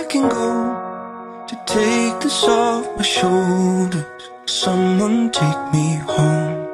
letting go, to take this off my shoulders. Someone take me home.